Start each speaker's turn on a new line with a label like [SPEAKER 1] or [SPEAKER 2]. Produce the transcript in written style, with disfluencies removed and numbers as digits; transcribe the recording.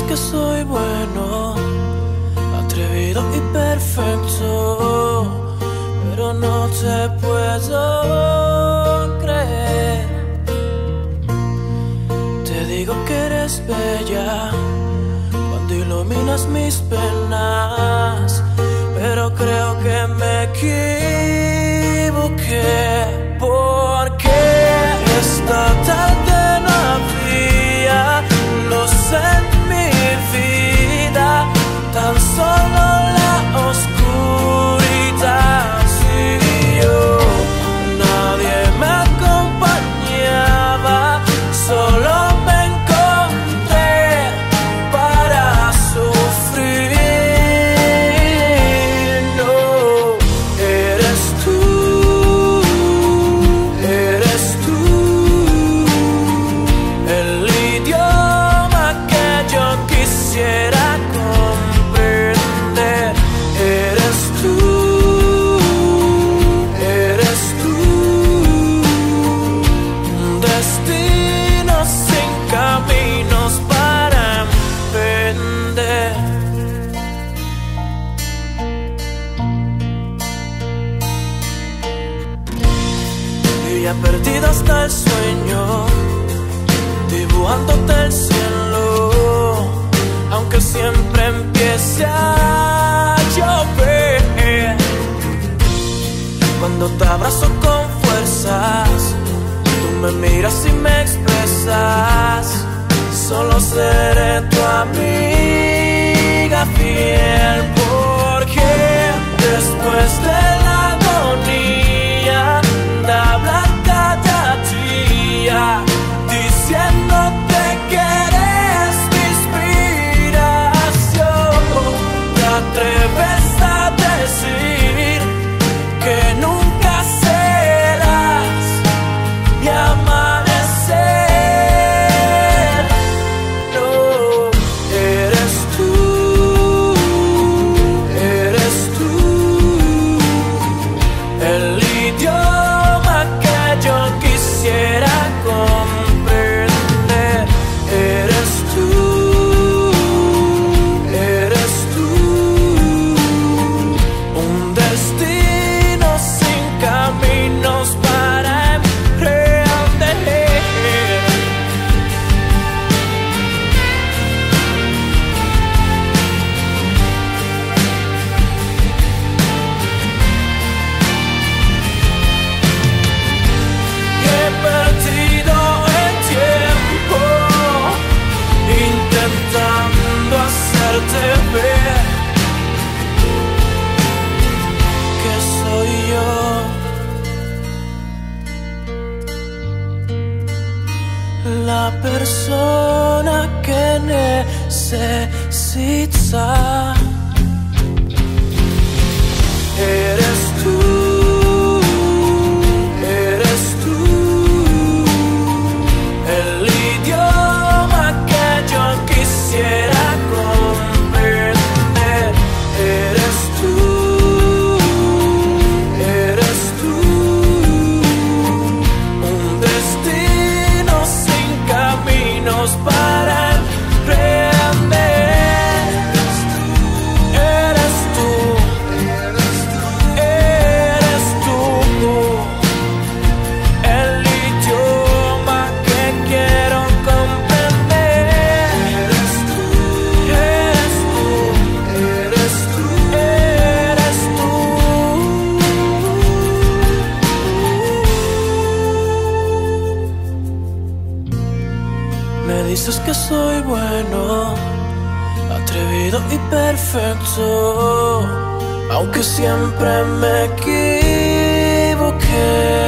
[SPEAKER 1] que soy bueno, atrevido y perfecto, pero no te puedo creer. Te digo que eres bella cuando iluminas mis penas, pero creo que me equivoqué, porque esta tarde no había luz en mi vida, tan solo la oscuridad. Sí, yo, nadie me acompañaba, solo me encontré para sufrir. No, eres tú, el idioma que yo quisiera comprender. Eres tú, un destino sin caminos para emprender. Y ya perdido hasta el sueño, dibujándote el cielo, aunque siempre empiece a llover. Cuando te abrazo con fuerzas, tú me miras y me expresas: solo seré tu amiga fiel, porque después de la agonía de hablar cada día, diciéndote que eres mi inspiración, te atreves a decir que nunca serás mi amanecer. No, eres tú, el idioma que yo quisiera comprender. Eres tú, un destino sin caminos para emprender. He perdido el tiempo intentando hacerte ver que soy yo la persona que necesita. Eres tú, el idioma que yo quisiera comprender. Eres tú, un destino sin caminos para emprender. Eres tú, el idioma que quiero comprender. Eres tú, Me dices que soy bueno, atrevido y perfecto, aunque siempre me equivoqué.